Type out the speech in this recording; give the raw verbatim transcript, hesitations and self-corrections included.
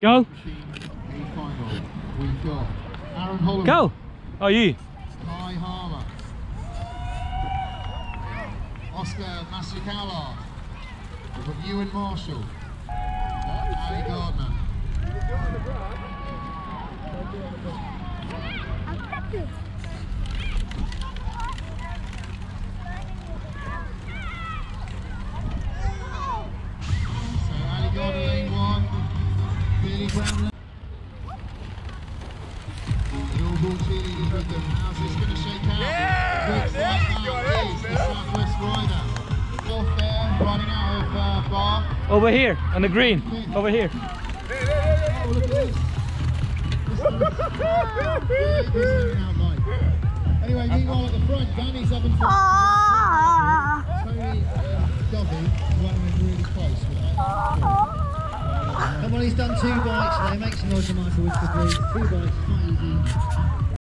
Go. We've got Aaron Holland. Go. Oh, you. Kai Harmer. Oscar Masukala. We've got Ewan Marshall. Ali Gardner. So Ali Gardner lane one. Billy Brown. Cheerleaders with them. How's this going to shake out? Yeah, looks like that is the Southwest Rider. Off there, riding out of uh, Bar. Over here, on the green. Over here. Oh, look at this. This one's big, he's hanging out light. Anyway, meanwhile at the front, Danny's up in front. Tony uh, Dovey running really close. Come on, he's done two bikes there. Make some noise for Michael Whisker, please. Two bikes, quite easy.